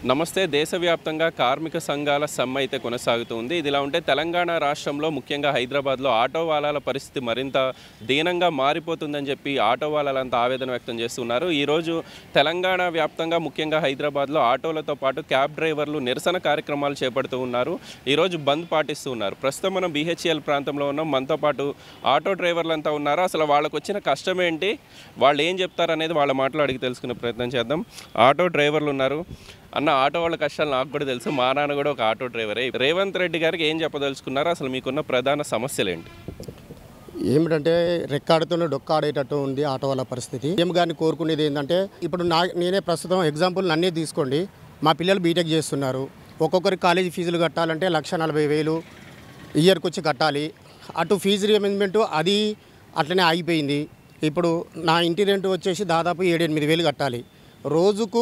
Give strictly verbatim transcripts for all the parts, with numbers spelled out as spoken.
నమస్తే. దేశవ్యాప్తంగా కార్మిక సంఘాల సమ్మె అయితే కొనసాగుతుంది. ఇదిలా ఉంటే తెలంగాణ రాష్ట్రంలో ముఖ్యంగా హైదరాబాద్లో ఆటో వాలాల పరిస్థితి మరింత దీనంగా మారిపోతుందని చెప్పి ఆటో వాలాలంతా ఆవేదన వ్యక్తం చేస్తున్నారు. ఈరోజు తెలంగాణ వ్యాప్తంగా ముఖ్యంగా హైదరాబాద్లో ఆటోలతో పాటు క్యాబ్ డ్రైవర్లు నిరసన కార్యక్రమాలు చేపడుతూ ఉన్నారు. ఈరోజు బంద్ పాటిస్తూ ఉన్నారు. ప్రస్తుతం మనం బీహెచ్ఎల్ ప్రాంతంలో ఉన్నాం. మనతో పాటు ఆటో డ్రైవర్లంతా ఉన్నారు. అసలు వాళ్ళకు వచ్చిన కష్టం ఏంటి, వాళ్ళు ఏం చెప్తారనేది వాళ్ళ మాటలు అడిగి తెలుసుకునే ప్రయత్నం చేద్దాం. ఆటో డ్రైవర్లు ఉన్నారు. అన్న, ఆటో వాళ్ళ కష్టాలు నాకు కూడా తెలుసు. మా నాన్న కూడా ఒక ఆటో డ్రైవరే. రేవంత్ రెడ్డి గారికి ఏం చెప్పదలుచుకున్నారు? అసలు మీకున్న ప్రధాన సమస్యలు ఏంటి? ఏమిటంటే రెక్కాడుతున్న డొక్కాడేటట్టు ఉంది ఆటో వాళ్ళ పరిస్థితి. సీఎం గారిని కోరుకునేది ఏంటంటే, ఇప్పుడు నా నేనే ప్రస్తుతం ఎగ్జాంపుల్ నన్నే తీసుకోండి. మా పిల్లలు బీటెక్ చేస్తున్నారు. ఒక్కొక్కరికి కాలేజీ ఫీజులు కట్టాలంటే లక్ష నలభై వేలు ఇయర్కి వచ్చి కట్టాలి. అటు ఫీజు రిమెంట్మెంటు అది అట్లనే ఆగిపోయింది. ఇప్పుడు నా ఇంటి రెంట్ వచ్చేసి దాదాపు ఏడెనిమిది వేలు కట్టాలి. రోజుకు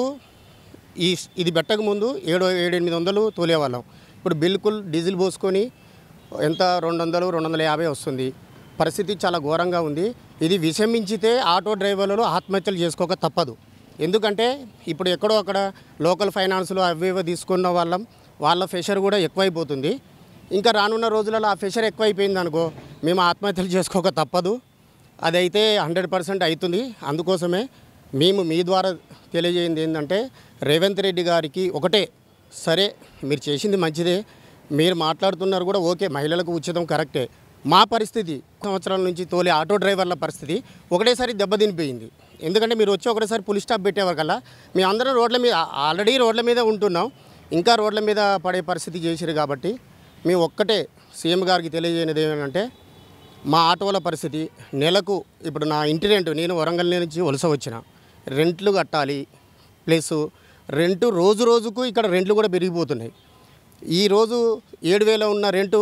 ఈ ఇది పెట్టక ముందు ఏడు ఏడెనిమిది వందలు తోలేవాళ్ళం. ఇప్పుడు బిల్కుల్ డీజిల్ పోసుకొని ఎంత రెండు వందలు రెండు వందల యాభై వస్తుంది. పరిస్థితి చాలా ఘోరంగా ఉంది. ఇది విషమించితే ఆటో డ్రైవర్లు ఆత్మహత్యలు చేసుకోక తప్పదు. ఎందుకంటే ఇప్పుడు ఎక్కడో అక్కడ లోకల్ ఫైనాన్స్లో అవి ఇవి తీసుకున్న వాళ్ళం వాళ్ళ ప్రెషర్ కూడా ఎక్కువైపోతుంది. ఇంకా రానున్న రోజులలో ఆ ప్రెషర్ ఎక్కువైపోయింది అనుకో, మేము ఆత్మహత్యలు చేసుకోక తప్పదు. అదైతే హండ్రెడ్ పర్సెంట్ అవుతుంది. అందుకోసమే మేము మీ ద్వారా తెలియజేయింది ఏంటంటే, రేవంత్ రెడ్డి గారికి ఒకటే, సరే మీరు చేసింది మంచిదే, మీరు మాట్లాడుతున్నారు కూడా ఓకే, మహిళలకు ఉచితం కరెక్టే. మా పరిస్థితి సంవత్సరాల నుంచి తోలే ఆటో డ్రైవర్ల పరిస్థితి ఒకటేసారి దెబ్బతినిపోయింది. ఎందుకంటే మీరు వచ్చి ఒకటేసారి పులి స్టాప్ పెట్టేవారికల్లా మేము అందరం రోడ్ల మీద ఆల్రెడీ రోడ్ల మీద ఉంటున్నాం, ఇంకా రోడ్ల మీద పడే పరిస్థితి చేసిరు. కాబట్టి మేము ఒక్కటే సీఎం గారికి తెలియజేయనిది ఏమంటే, మా ఆటోల పరిస్థితి నెలకు ఇప్పుడు నా ఇంటి రెంట్, నేను వరంగల్ నుంచి వలస వచ్చిన, రెంట్లు కట్టాలి. ప్లస్ రెంటు రోజు రోజుకు ఇక్కడ రెంట్లు కూడా పెరిగిపోతున్నాయి. ఈరోజు ఏడు వేల ఉన్న రెంటు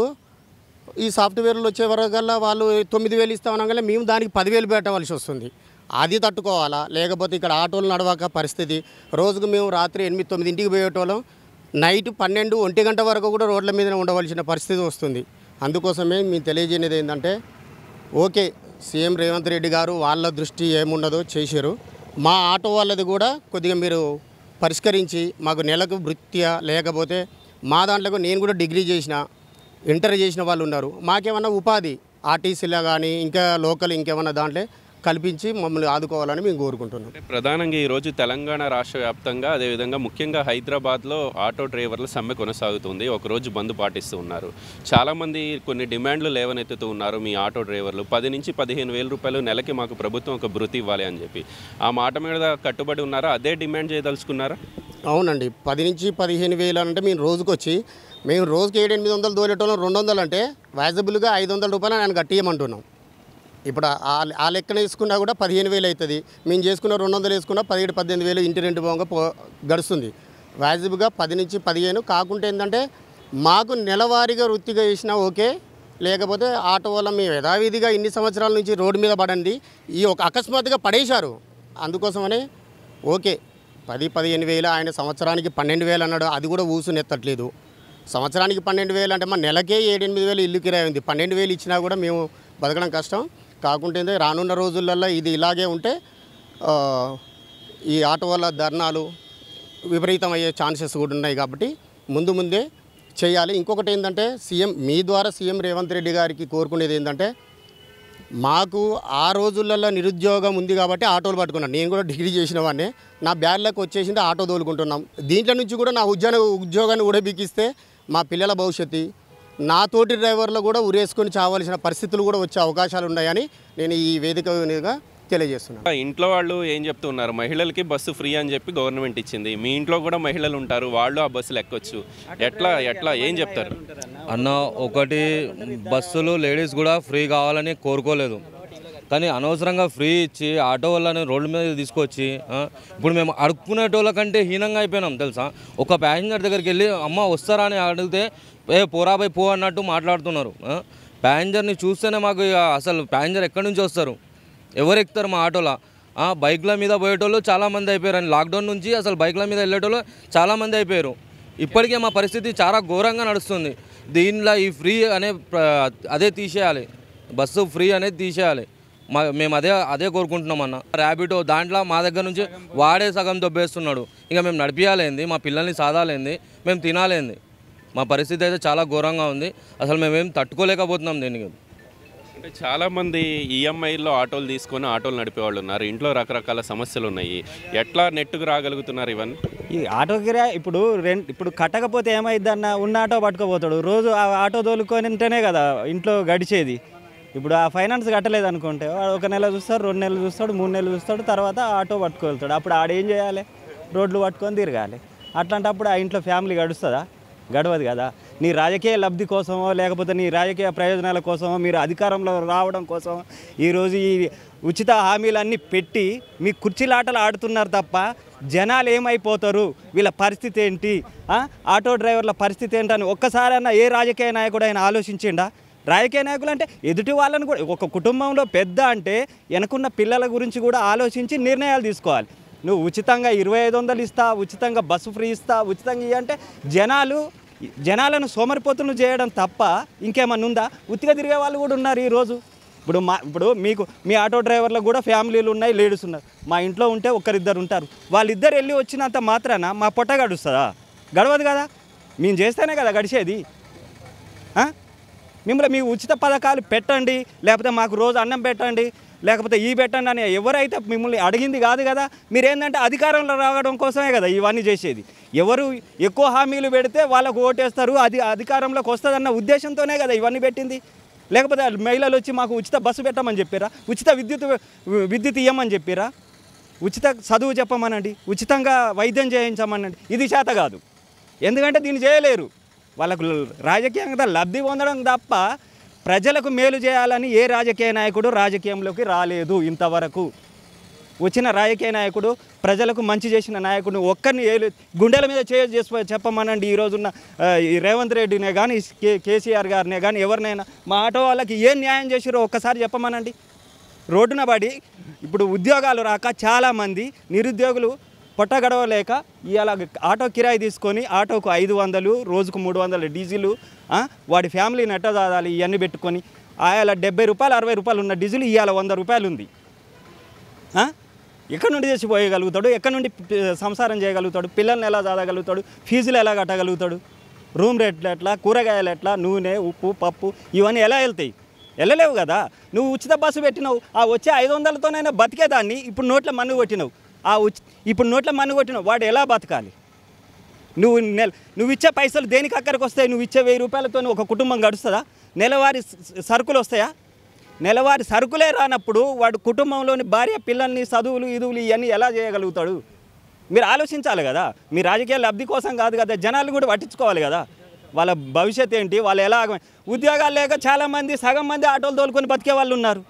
ఈ సాఫ్ట్వేర్లు వచ్చే వరకల్లా వాళ్ళు తొమ్మిది వేలు ఇస్తామనగానే మేము దానికి పదివేలు పెట్టవలసి వస్తుంది. అది తట్టుకోవాలా? లేకపోతే ఇక్కడ ఆటోలు నడవక పరిస్థితి. రోజుకు మేము రాత్రి ఎనిమిది తొమ్మిది ఇంటికి పోయేటోళ్ళం, నైట్ పన్నెండు ఒంటి గంట వరకు కూడా రోడ్ల మీద ఉండవలసిన పరిస్థితి వస్తుంది. అందుకోసమే మేము తెలియజేయనిది ఏంటంటే, ఓకే సీఎం రేవంత్ రెడ్డి గారు వాళ్ళ దృష్టి ఏమున్నదో చేశారు. మా ఆటో వాళ్ళది కూడా కొద్దిగా మీరు పరిష్కరించి మాకు నెలకు వృత్తియా, లేకపోతే మా దాంట్లో నేను కూడా డిగ్రీ చేసిన ఇంటర్ చేసిన వాళ్ళు ఉన్నారు, మాకేమన్నా ఉపాధి ఆర్టీసీలో కానీ ఇంకా లోకల్ ఇంకేమన్నా దాంట్లో కల్పించి మమ్మల్ని ఆదుకోవాలని మేము కోరుకుంటున్నాం. ప్రధానంగా ఈరోజు తెలంగాణ రాష్ట్ర వ్యాప్తంగా, అదేవిధంగా ముఖ్యంగా హైదరాబాద్లో ఆటో డ్రైవర్ల సమ్మె కొనసాగుతుంది. ఒకరోజు బంద్ పాటిస్తూ ఉన్నారు. చాలామంది కొన్ని డిమాండ్లు లేవనెత్తుతూ ఉన్నారు. మీ ఆటో డ్రైవర్లు పది నుంచి పదిహేను వేల రూపాయలు నెలకి మాకు ప్రభుత్వం ఒక భృతి ఇవ్వాలి అని చెప్పి ఆ మాట మీద కట్టుబడి ఉన్నారా? అదే డిమాండ్ చేయదలుచుకున్నారా? అవునండి, పది నుంచి పదిహేను వేలు అంటే మేము రోజుకు వచ్చి మేము రోజుకి ఏడు ఎనిమిది వందలు తోలేటోళ్ళం, రెండు వందలు అంటే వాజబుల్గా ఐదు వందల రూపాయలు నేను కట్టియమంటున్నాం. ఇప్పుడు ఆ లెక్కన వేసుకున్నా కూడా పదిహేను వేలు అవుతుంది. మేము చేసుకున్న రెండు వందలు వేసుకున్నా పదిహేడు పద్దెనిమిది వేలు ఇంటి రెండు పోగా పో గడుస్తుంది. వాజిబుగా పది నుంచి పదిహేను కాకుంటే ఏంటంటే మాకు నెలవారీగా వృత్తిగా వేసినా ఓకే, లేకపోతే ఆటో వల్ల మేము యథావిధిగా ఇన్ని సంవత్సరాల నుంచి రోడ్డు మీద పడండి, ఈ ఒక అకస్మాత్తుగా పడేశారు. అందుకోసమనే ఓకే పది పదిహేను వేలు, ఆయన సంవత్సరానికి పన్నెండు వేలు అన్నాడు, అది కూడా ఊసునెత్తట్లేదు. సంవత్సరానికి పన్నెండు వేలు అంటే మా నెలకే ఏడెనిమిది వేలు ఇల్లు కిరాయి ఉంది. పన్నెండు వేలు ఇచ్చినా కూడా మేము బతకడం కష్టం. కాకుంటే రానున్న రోజులలో ఇది ఇలాగే ఉంటే ఈ ఆటో వల్ల ధర్నాలు విపరీతం అయ్యే ఛాన్సెస్ కూడా ఉన్నాయి. కాబట్టి ముందు ముందే చేయాలి. ఇంకొకటి ఏంటంటే, సీఎం మీ ద్వారా సీఎం రేవంత్ రెడ్డి గారికి కోరుకునేది ఏంటంటే, మాకు ఆ రోజులలో నిరుద్యోగం ఉంది కాబట్టి ఆటోలు పట్టుకున్నాను. నేను కూడా డిగ్రీ చేసిన వాడినే, నా బ్యాగ్లకు వచ్చేసింది ఆటో తోలుకుంటున్నాం. దీంట్లో నుంచి కూడా నా ఉద్యోగ ఉద్యోగాన్ని ఉడబికిస్తే మా పిల్లల భవిష్యత్తు, నా తోటి డ్రైవర్లు కూడా ఉరేసుకొని చావాల్సిన పరిస్థితులు కూడా వచ్చే అవకాశాలు ఉన్నాయని నేను ఈ వేదిక మీదుగా తెలియజేస్తున్నాను. ఇంట్లో వాళ్ళు ఏం చెప్తున్నారు? మహిళలకి బస్సు ఫ్రీ అని చెప్పి గవర్నమెంట్ ఇచ్చింది. మీ ఇంట్లో కూడా మహిళలు ఉంటారు, వాళ్ళు ఆ బస్సులు ఎక్కొచ్చు. ఎట్లా ఎట్లా ఏం చెప్తారు అన్న? ఒకటి, బస్సులు లేడీస్ కూడా ఫ్రీ కావాలని కోరుకోలేదు, కానీ అనవసరంగా ఫ్రీ ఇచ్చి ఆటో వాళ్ళని రోడ్ల మీద తీసుకొచ్చి ఇప్పుడు మేము అడుక్కునేటోళ్ళ కంటే హీనంగా అయిపోయినాం తెలుసా. ఒక ప్యాసింజర్ దగ్గరికి వెళ్ళి అమ్మ వస్తారా అని అడిగితే ఏ పోరాబై పో అన్నట్టు మాట్లాడుతున్నారు. ప్యాసింజర్ని చూస్తేనే మాకు అసలు ప్యాసింజర్ ఎక్కడి నుంచి వస్తారు, ఎవరు ఎక్కుతారు మా ఆటోలో? బైక్ల మీద పోయేటోళ్ళు చాలామంది అయిపోయారు. అని లాక్డౌన్ నుంచి అసలు బైక్ల మీద వెళ్ళేటోళ్ళు చాలామంది అయిపోయారు. ఇప్పటికే మా పరిస్థితి చాలా ఘోరంగా నడుస్తుంది. దీనిలో ఈ ఫ్రీ అనే అదే తీసేయాలి, బస్సు ఫ్రీ అనేది తీసేయాలి. మా మేము అదే అదే కోరుకుంటున్నాం అన్న. ర్యాపిడో దాంట్లో మా దగ్గర నుంచి వాడే సగం దొబ్బేస్తున్నాడు. ఇంకా మేము నడిపియాలేంది, మా పిల్లల్ని సాదాలేంది, మేము తినాలేంది. మా పరిస్థితి అయితే చాలా ఘోరంగా ఉంది. అసలు మేమేం తట్టుకోలేకపోతున్నాం దీనికి. అంటే చాలామంది ఈఎంఐల్లో ఆటోలు తీసుకొని ఆటోలు నడిపేవాళ్ళు ఉన్నారు. ఇంట్లో రకరకాల సమస్యలు ఉన్నాయి. ఎట్లా నెట్టుకు రాగలుగుతున్నారు ఇవన్నీ? ఈ ఆటో కిరా ఇప్పుడు రెంట్ ఇప్పుడు కట్టకపోతే ఏమైంది అన్న, ఉన్న ఆటో పట్టుకోపోతాడు. రోజు ఆ ఆటో తోలుకొని ఉంటేనే కదా ఇంట్లో గడిచేది. ఇప్పుడు ఆ ఫైనాన్స్ కట్టలేదు అనుకుంటే వాడు ఒక నెల చూస్తాడు, రెండు నెలలు చూస్తాడు, మూడు నెలలు చూస్తాడు, తర్వాత ఆటో పట్టుకెళ్తాడు. అప్పుడు ఆడేం చేయాలి? రోడ్లు పట్టుకొని తిరగాలి. అట్లాంటప్పుడు ఆ ఇంట్లో ఫ్యామిలీ గడుస్తుందా? గడవదు కదా. నీ రాజకీయ లబ్ధి కోసమో లేకపోతే నీ రాజకీయ ప్రయోజనాల కోసమో మీరు అధికారంలో రావడం కోసం ఈరోజు ఈ ఉచిత హామీలన్నీ పెట్టి మీ కుర్చీలాటలు ఆడుతున్నారు తప్ప జనాలు ఏమైపోతారు, వీళ్ళ పరిస్థితి ఏంటి, ఆటో డ్రైవర్ల పరిస్థితి ఏంటని ఒక్కసారైనా ఏ రాజకీయ నాయకుడు అయినా ఆలోచించిండా? రాజకీయ నాయకులు అంటే ఎదుటి వాళ్ళని కూడా, ఒక కుటుంబంలో పెద్ద అంటే వెనకున్న పిల్లల గురించి కూడా ఆలోచించి నిర్ణయాలు తీసుకోవాలి. నువ్వు ఉచితంగా ఇరవై ఐదు వందలు ఇస్తా, ఉచితంగా బస్సు ఫ్రీ ఇస్తా, ఉచితంగా ఇవి అంటే జనాలు జనాలను సోమరిపోతులు చేయడం తప్ప ఇంకేమన్నా ఉందా? ఉత్తిగా తిరిగే వాళ్ళు కూడా ఉన్నారు ఈరోజు. ఇప్పుడు మా ఇప్పుడు మీకు మీ ఆటో డ్రైవర్లకు కూడా ఫ్యామిలీలు ఉన్నాయి, లేడీస్ ఉన్నారు. మా ఇంట్లో ఉంటే ఒక్కరిద్దరు ఉంటారు. వాళ్ళిద్దరు వెళ్ళి వచ్చినంత మాత్రాన మా పొట్ట గడుస్తుందా? గడవదు కదా. మేము చేస్తేనే కదా గడిచేది. మిమ్మల్ని మీ ఉచిత పథకాలు పెట్టండి, లేకపోతే మాకు రోజు అన్నం పెట్టండి, లేకపోతే ఈ పెట్టండి అని ఎవరైతే మిమ్మల్ని అడిగింది కాదు కదా. మీరేంటంటే అధికారంలో రావడం కోసమే కదా ఇవన్నీ చేసేది. ఎవరు ఎక్కువ హామీలు పెడితే వాళ్ళకు ఓటేస్తారు, అది అధికారంలోకి వస్తుందన్న ఉద్దేశంతోనే కదా ఇవన్నీ పెట్టింది. లేకపోతే మహిళలు వచ్చి మాకు ఉచిత బస్సు పెట్టమని చెప్పారా? ఉచిత విద్యుత్ విద్యుత్ ఇవ్వమని చెప్పారా? ఉచిత చదువు చెప్పమనండి, ఉచితంగా వైద్యం చేయించమనండి. ఇది చేత కాదు. ఎందుకంటే దీన్ని చేయలేరు. వాళ్ళకు రాజకీయంగా లబ్ధి పొందడం తప్ప ప్రజలకు మేలు చేయాలని ఏ రాజకీయ నాయకుడు రాజకీయంలోకి రాలేదు ఇంతవరకు. వచ్చిన రాజకీయ నాయకుడు ప్రజలకు మంచి చేసిన నాయకుడు ఒక్కరిని ఏ గుండెల మీద చేసి చెప్పమనండి. ఈరోజున్న ఈ రేవంత్ రెడ్డినే కానీ కే కేసీఆర్ గారినే కానీ ఎవరినైనా మా ఆటో వాళ్ళకి ఏం న్యాయం చేసిరో ఒక్కసారి చెప్పమనండి. రోడ్డున పడి ఇప్పుడు ఉద్యోగాలు రాక చాలామంది నిరుద్యోగులు పొట్ట గడవలేక ఇవాళ ఆటో కిరాయి తీసుకొని ఆటోకు ఐదు వందలు రోజుకు మూడు వందలు డీజిలు, వాడి ఫ్యామిలీని ఎట్ట దాదాలి ఇవన్నీ పెట్టుకొని ఆయా డెబ్బై రూపాయలు అరవై రూపాయలు ఉన్న డీజిల్ ఇవాళ వంద రూపాయలు ఉంది. ఎక్కడి నుండి చేసి పోయగలుగుతాడు? ఎక్కడి నుండి సంసారం చేయగలుగుతాడు? పిల్లల్ని ఎలా చదవగలుగుతాడు? ఫీజులు ఎలా కట్టగలుగుతాడు? రూమ్ రేట్లు ఎట్లా, కూరగాయలు ఎట్లా, నూనె ఉప్పు పప్పు ఇవన్నీ ఎలా వెళ్తాయి? వెళ్ళలేవు కదా. నువ్వు ఉచిత బస్సు పెట్టినావు, ఆ వచ్చే ఐదు వందలతోనైనా బతికేదాన్ని ఇప్పుడు నోట్ల మన్ను కొట్టినావు. ఆ ఉచి ఇప్పుడు నోట్ల మన్ను కొట్టినావు, వాడు ఎలా బతకాలి? నువ్వు నెల నువ్వు ఇచ్చే పైసలు దేనికి అక్కడికి వస్తాయి? నువ్వు ఇచ్చే వెయ్యి రూపాయలతో ఒక కుటుంబం గడుస్తుందా? నెలవారీ సరుకులు వస్తాయా? నెలవారీ సరుకులే రానప్పుడు వాడు కుటుంబంలోని భార్య పిల్లల్ని చదువులు ఇదువులు ఇవన్నీ ఎలా చేయగలుగుతాడు? మీరు ఆలోచించాలి కదా. మీ రాజకీయ లబ్ధి కోసం కాదు కదా, జనాలు కూడా పట్టించుకోవాలి కదా. వాళ్ళ భవిష్యత్తు ఏంటి, వాళ్ళు ఎలా ఉద్యోగాలు లేక చాలామంది సగం మంది ఆటోలు తోలుకొని బతికే వాళ్ళు ఉన్నారు.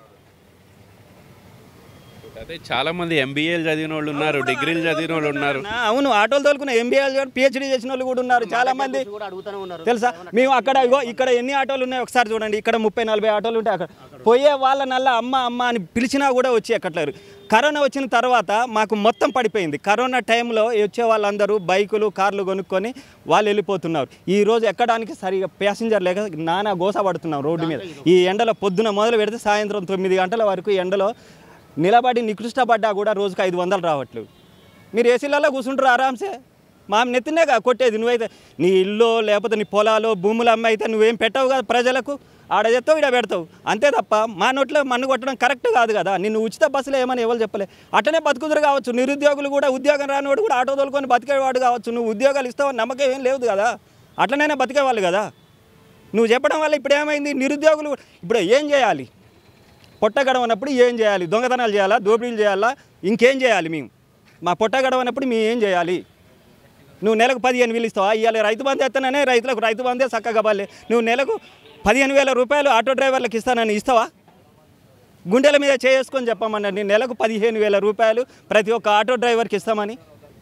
అదే చాలామంది ఎంబీఏలు చదివిన వాళ్ళు ఉన్నారు, డిగ్రీలు చదివిన వాళ్ళు ఉన్నారు. అవును, ఆటోలు తోలుకున్న ఎంబీఏలు పిహెచ్డీ చేసిన వాళ్ళు కూడా ఉన్నారు చాలామంది. తెలుసా మేము అక్కడ ఇగో ఇక్కడ ఎన్ని ఆటోలు ఉన్నాయో ఒకసారి చూడండి. ఇక్కడ ముప్పై నలభై ఆటోలు ఉంటాయి. అక్కడ పోయే వాళ్ళనల్లా అమ్మ అమ్మ అని పిలిచినా కూడా వచ్చి ఎక్కట్లేరు. కరోనా వచ్చిన తర్వాత మాకు మొత్తం పడిపోయింది. కరోనా టైంలో వచ్చే వాళ్ళందరూ బైకులు కార్లు కొనుక్కొని వాళ్ళు వెళ్ళిపోతున్నారు. ఈరోజు ఎక్కడానికి సరిగా ప్యాసింజర్ లేక నానా గోస పడుతున్నాం రోడ్డు మీద. ఈ ఎండలో పొద్దున మొదలు పెడితే సాయంత్రం తొమ్మిది గంటల వరకు ఎండలో నిలబడి నికృష్టపడ్డా కూడా రోజుకు ఐదు వందలు రావట్లేదు. మీరు ఏసీలలో కూర్చుంటారు ఆరామ్సే. మా నెత్తినే కొట్టేది. నువ్వైతే నీ ఇల్లు లేకపోతే నీ పొలాలు భూములు అమ్మ అయితే నువ్వేం పెట్టవు కదా ప్రజలకు. ఆడ చెప్తావు, ఈడ పెడతావు అంతే తప్ప మా నోట్లో మన్ను కొట్టడం కరెక్ట్ కాదు కదా. నిన్ను ఉచిత బస్సులో ఏమని ఎవరు చెప్పలే. అట్టనే బతుకుదురు కావచ్చు. నిరుద్యోగులు కూడా ఉద్యోగం రానివాడు కూడా ఆటో తోలుకొని బతికేవాడు కావచ్చు. నువ్వు ఉద్యోగాలు ఇస్తావని నమ్మకం ఏం లేదు కదా. అట్లనైనా బతికేవాళ్ళు కదా. నువ్వు చెప్పడం వల్ల ఇప్పుడు ఏమైంది? నిరుద్యోగులు ఇప్పుడు ఏం చేయాలి? పొట్ట గడవనప్పుడు ఏం చేయాలి? దొంగతనాలు చేయాలా, దోపిడీలు చేయాలా, ఇంకేం చేయాలి? మేము మా పొట్ట గడవనప్పుడు మేము ఏం చేయాలి? నువ్వు నెలకు పదిహేను వేలు ఇస్తావా? ఇవాళ రైతు బంధు ఎత్తాననే రైతులకు రైతు బంధే చక్కగా పల్లె. నువ్వు నెలకు పదిహేను వేల రూపాయలు ఆటో డ్రైవర్లకు ఇస్తానని ఇస్తావా? గుండెల మీద చేసుకొని చెప్పమనండి. నెలకు పదిహేను వేల రూపాయలు ప్రతి ఒక్క ఆటో డ్రైవర్కి ఇస్తామని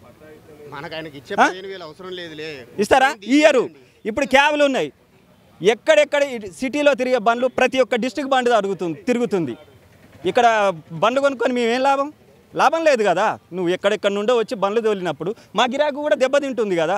ఇస్తారా? ఇయ్యరు. ఇప్పుడు క్యాబ్లు ఉన్నాయి. ఎక్కడెక్కడ సిటీలో తిరిగే బండ్లు ప్రతి ఒక్క డిస్ట్రిక్ట్ బండి అడుగుతుంది తిరుగుతుంది. ఇక్కడ బండ్లు కొనుక్కొని మేమేం లాభం? లాభం లేదు కదా. నువ్వు ఎక్కడెక్కడ నుండో వచ్చి బండ్లు తోలినప్పుడు మా గిరాకు కూడా దెబ్బతింటుంది కదా.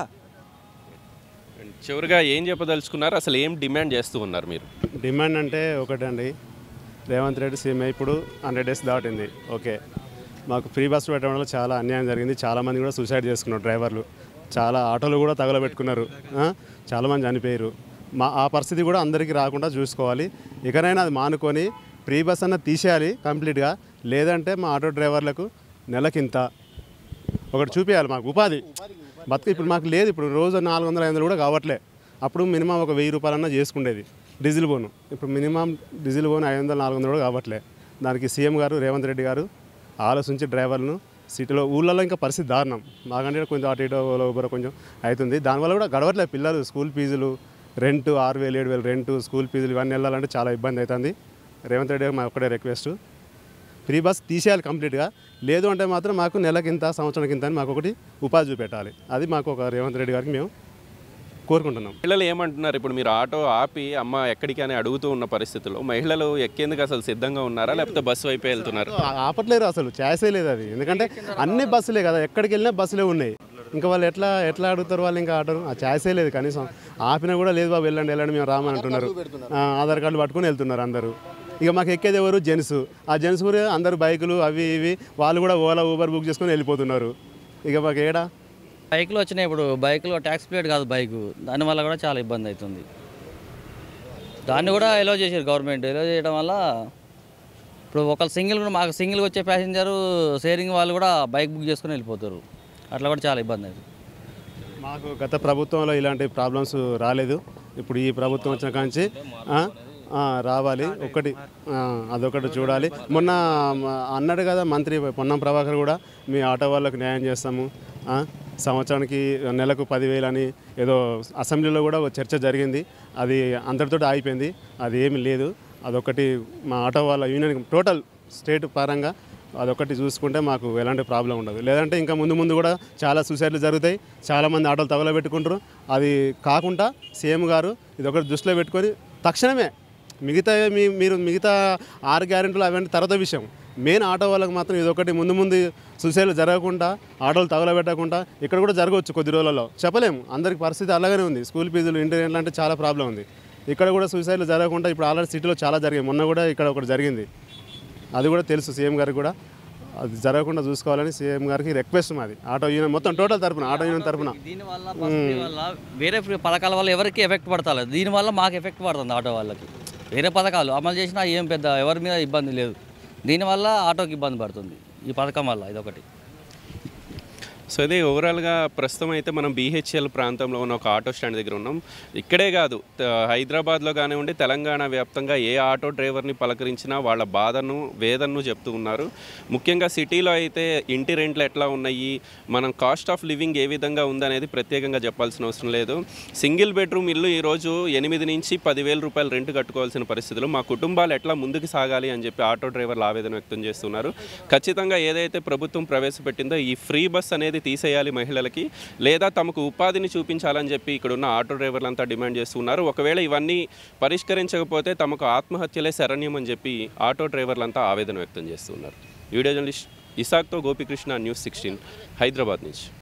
చివరిగా ఏం చెప్పదలుచుకున్నారు? అసలు ఏం డిమాండ్ చేస్తూ ఉన్నారు మీరు? డిమాండ్ అంటే ఒకటండి, రేవంత్ రెడ్డి సీఎం ఇప్పుడు హండ్రెడ్ డేస్ దాటింది. ఓకే, మాకు ఫ్రీ బస్సు పెట్టడం వల్ల చాలా అన్యాయం జరిగింది. చాలామంది కూడా సూసైడ్ చేసుకున్నారు డ్రైవర్లు, చాలా ఆటోలు కూడా తగలబెట్టుకున్నారు, చాలామంది చనిపోయారు. మా ఆ పరిస్థితి కూడా అందరికీ రాకుండా చూసుకోవాలి. ఇకనైనా అది మానుకొని ఫ్రీ బస్ అన్న తీసేయాలి కంప్లీట్గా. లేదంటే మా ఆటో డ్రైవర్లకు నెలకింత ఒకటి చూపించాలి, మాకు ఉపాధి బతుకు. ఇప్పుడు మాకు లేదు, ఇప్పుడు రోజు నాలుగు వందల ఐదు వందలు కూడా కావట్లే. అప్పుడు మినిమం ఒక వెయ్యి రూపాయలన్నా చేసుకునేది డీజిల్ బోను. ఇప్పుడు మినిమం డీజిల్ బోను ఐదు వందలు నాలుగు వందలు కూడా కావట్లే. దానికి సీఎం గారు రేవంత్ రెడ్డి గారు ఆలోచించి డ్రైవర్లను సిటీలో ఊళ్ళలో ఇంకా పరిస్థితి దారుణం. మాకంటే కొంచెం అటు ఇటు ఊబర కొంచెం అవుతుంది. దానివల్ల కూడా గడవట్లేదు. పిల్లలు స్కూల్ ఫీజులు, రెంట్ ఆరు వేలు ఏడు వేలు రెంటు, స్కూల్ ఫీజులు ఇవన్నీ వెళ్ళాలంటే చాలా ఇబ్బంది అవుతుంది. రేవంత్ రెడ్డి గారు మా ఒక్కడే రిక్వెస్ట్, ఫ్రీ బస్ తీసేయాలి కంప్లీట్గా. లేదు అంటే మాత్రం మాకు నెలకింత సంవత్సరానికి ఇంత అని మాకు ఒకటి ఉపాధి చూపెట్టాలి. అది మాకు ఒక రేవంత్ రెడ్డి గారికి మేము కోరుకుంటున్నాం. మహిళలు ఏమంటున్నారు? ఇప్పుడు మీరు ఆటో ఆపి అమ్మ ఎక్కడికి అని అడుగుతూ ఉన్న పరిస్థితుల్లో మహిళలు ఎక్కేందుకు అసలు సిద్ధంగా ఉన్నారా, లేకపోతే బస్సు వైపే వెళ్తున్నారు? ఆపట్లేరు, అసలు ఛాయిసే లేదు అది. ఎందుకంటే అన్ని బస్సులే కదా, ఎక్కడికి వెళ్ళినా బస్సులే ఉన్నాయి. ఇంకా వాళ్ళు ఎట్లా ఎట్లా అడుగుతారు వాళ్ళు? ఇంకా ఆటో ఆ ఛాయిసే లేదు. కనీసం ఆపినా కూడా లేదు బాబు వెళ్ళండి వెళ్ళండి మేము రామని అంటున్నారు. ఆధార్ కార్డులు పట్టుకొని వెళ్తున్నారు అందరూ. ఇక మాకు ఎక్కేది ఎవరు? జెంట్స్. ఆ జెంట్స్ కూడా అందరు బైకులు అవి ఇవి వాళ్ళు కూడా ఓలా ఊబర్ బుక్ చేసుకొని వెళ్ళిపోతున్నారు. ఇక మాకు ఏడా బైకులు వచ్చినాయి. ఇప్పుడు బైకులో ట్యాక్స్ ప్లేట్ కాదు బైకు, దానివల్ల కూడా చాలా ఇబ్బంది అవుతుంది. దాన్ని కూడా ఎలో చేశారు గవర్నమెంట్. ఎలో చేయడం వల్ల ఇప్పుడు ఒకళ్ళు సింగిల్ కూడా మాకు సింగిల్గా వచ్చే ప్యాసింజరు షేరింగ్ వాళ్ళు కూడా బైక్ బుక్ చేసుకొని వెళ్ళిపోతారు. అట్లా కూడా చాలా ఇబ్బంది అవుతుంది. మాకు గత ప్రభుత్వంలో ఇలాంటి ప్రాబ్లమ్స్ రాలేదు. ఇప్పుడు ఈ ప్రభుత్వం వచ్చిన కాంచి రావాలి. ఒకటి అదొకటి చూడాలి. మొన్న అన్నాడు కదా మంత్రి పొన్నం ప్రభాకర్ కూడా, మీ ఆటో వాళ్ళకు న్యాయం చేస్తాము, సంవత్సరానికి నెలకు పదివేలు అని ఏదో అసెంబ్లీలో కూడా ఒక చర్చ జరిగింది. అది అందరితో ఆగిపోయింది. అది ఏమి లేదు. అదొకటి మా ఆటో వాళ్ళ యూనియన్ టోటల్ స్టేట్ పరంగా అదొకటి చూసుకుంటే మాకు ఎలాంటి ప్రాబ్లం ఉండదు. లేదంటే ఇంకా ముందు ముందు కూడా చాలా సూసైడ్లు జరుగుతాయి, చాలామంది ఆటోలు తగలబెట్టుకుంటారు. అది కాకుండా సీఎం గారు ఇదొకటి దృష్టిలో పెట్టుకొని తక్షణమే మిగతా మీ మీరు మిగతా ఆరు గ్యారెంటీలు అవన్నీ తర్వాత విషయం, మెయిన్ ఆటో వాళ్ళకి మాత్రం ఇదొకటి ముందు ముందు సూసైడ్లు జరగకుండా, ఆటోలు తగలబెట్టకుండా. ఇక్కడ కూడా జరగవచ్చు కొద్ది రోజులలో, చెప్పలేము. అందరికి పరిస్థితి అలాగనే ఉంది. స్కూల్ ఫీజులు, ఇంటర్నెట్ అంటే చాలా ప్రాబ్లం ఉంది. ఇక్కడ కూడా సూసైడ్లు జరగకుండా ఇప్పుడు ఆల్రెడీ సిటీలో చాలా జరిగాయి. మొన్న కూడా ఇక్కడ ఒకటి జరిగింది. అది కూడా తెలుసు సీఎం గారికి కూడా. అది జరగకుండా చూసుకోవాలని సీఎం గారికి రిక్వెస్ట్ మాది, ఆటో యూనియన్ మొత్తం టోటల్ తరపున, ఆటో యూనియన్ తరపున. దీనివల్ల వల్ల వేరే పథకాల వల్ల ఎవరికి ఎఫెక్ట్ పడతారు, దీనివల్ల మాకు ఎఫెక్ట్ పడుతుంది. ఆటో వాళ్ళకి వేరే పథకాలు అమలు చేసినా ఏం పెద్ద ఎవరి మీద ఇబ్బంది లేదు. దీనివల్ల ఆటోకి ఇబ్బంది పడుతుంది ఈ పథకం వల్ల. ఇదొకటి. సో ఇది ఓవరాల్గా ప్రస్తుతం అయితే మనం బీహెచ్ఎల్ ప్రాంతంలో ఉన్న ఒక ఆటో స్టాండ్ దగ్గర ఉన్నాం. ఇక్కడే కాదు, హైదరాబాద్లో కానివ్వండి, తెలంగాణ వ్యాప్తంగా ఏ ఆటో డ్రైవర్ని పలకరించినా వాళ్ళ బాధను వేదనను చెప్తూ ఉన్నారు. ముఖ్యంగా సిటీలో అయితే ఇంటి రెంట్లు ఎట్లా ఉన్నాయి, మనం కాస్ట్ ఆఫ్ లివింగ్ ఏ విధంగా ఉందనేది ప్రత్యేకంగా చెప్పాల్సిన అవసరం లేదు. సింగిల్ బెడ్రూమ్ ఇల్లు ఈరోజు ఎనిమిది నుంచి పదివేల రూపాయలు రెంట్ కట్టుకోవాల్సిన పరిస్థితులు. మా కుటుంబాలు ఎట్లా ముందుకు సాగాలి అని చెప్పి ఆటో డ్రైవర్లు ఆవేదన వ్యక్తం చేస్తున్నారు. ఖచ్చితంగా ఏదైతే ప్రభుత్వం ప్రవేశపెట్టిందో ఈ ఫ్రీ బస్ అనేది తీసేయాలి మహిళలకి, లేదా తమకు ఉపాధిని చూపించాలని చెప్పి ఇక్కడ ఉన్న ఆటో డ్రైవర్లంతా డిమాండ్ చేస్తున్నారు. ఒకవేళ ఇవన్నీ పరిష్కరించకపోతే తమకు ఆత్మహత్యలే శరణ్యం అని చెప్పి ఆటో డ్రైవర్లంతా ఆవేదన వ్యక్తం చేస్తున్నారు. వీడియో జర్నలిస్ట్ ఇసాక్తో గోపికృష్ణ, న్యూస్ సిక్స్టీన్, హైదరాబాద్ నుంచి.